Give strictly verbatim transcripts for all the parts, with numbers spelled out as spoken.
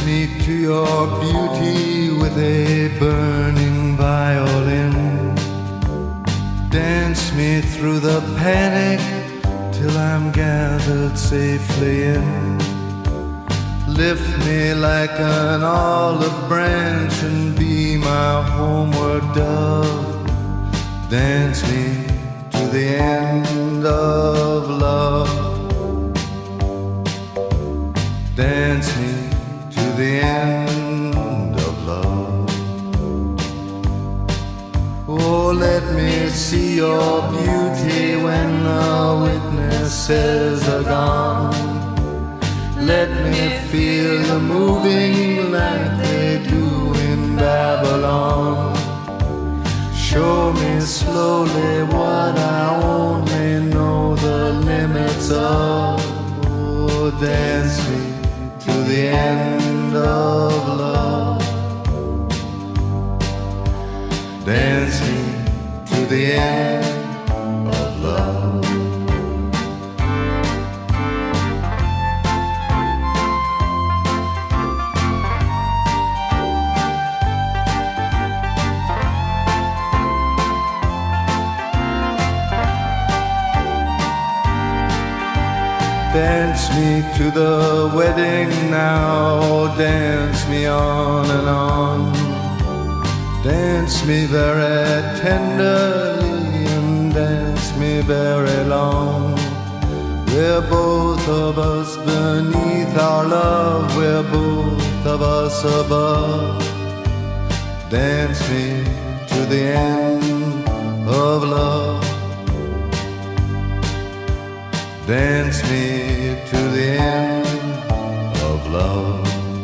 me to your beauty with a burning violin. Dance me through the panic till I'm gathered safely in. Lift me like an olive branch and be my homeward dove. Dance me to the end of love. Dance me to the end of love. Oh, let me see your beauty when the witnesses are gone. Let me feel you moving like they do in Babylon. Show me slowly what I only know the limits of. Oh, dance me to the end of love. Dance me to the end of love. Dance me to the wedding now, dance me on and on. Dance me very tenderly and dance me very long. We're both of us beneath our love, we're both of us above. Dance me to the end of love. Dance me to the end of love.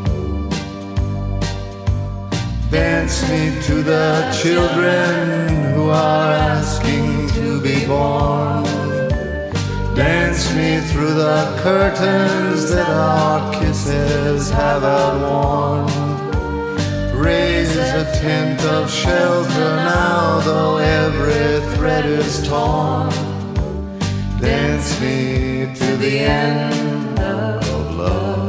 Dance me to the children who are asking to be born. Dance me through the curtains that our kisses have outworn. Raise a tent of shelter now, though every thread is torn. Dance me to the end of love.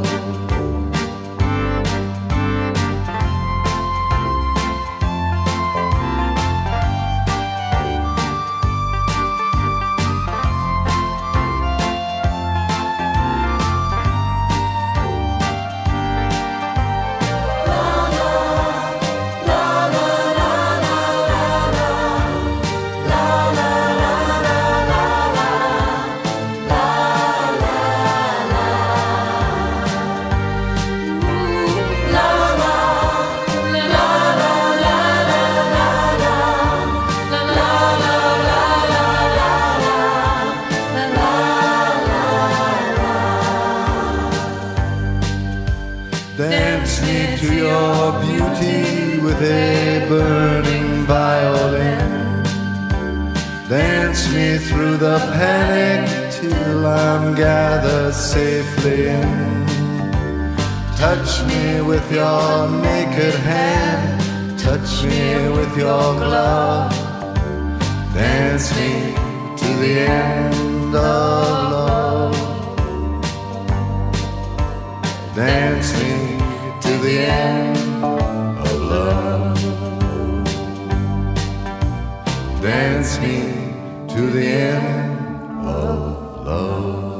Dance me to your beauty with a burning violin. Dance me through the panic till I'm gathered safely in. Touch me with your naked hand, touch me with your glove. Dance me to the end of love. Dance me to the end of love. Dance me to the end of love.